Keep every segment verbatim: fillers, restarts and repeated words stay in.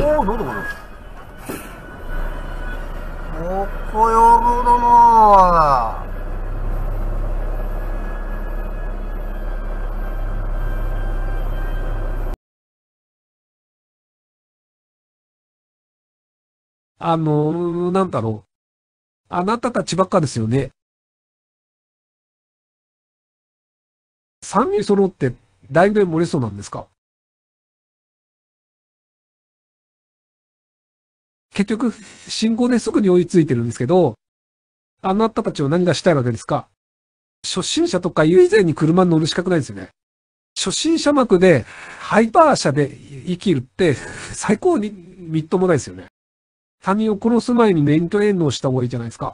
おお、どうだこれ。おこよろだな。 あの、なんだろう。あなたたちばっかですよね。三人揃ってだいぶ漏れそうなんですか？結局、信号ですぐに追いついてるんですけど、あなたたちは何がしたいわけですか？初心者とかいう以前に車に乗る資格ないですよね。初心者幕でハイパー車で生きるって最高にみっともないですよね。他人を殺す前に免許返納した方がいいじゃないですか。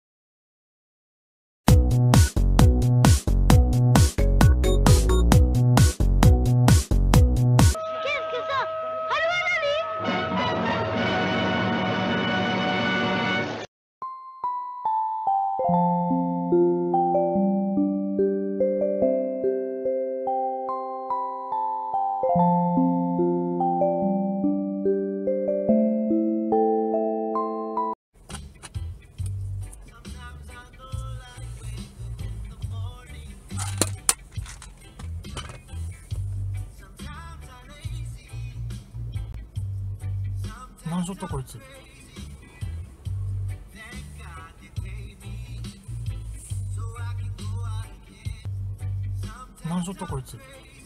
何しょったこいつ。何しょったこいつ。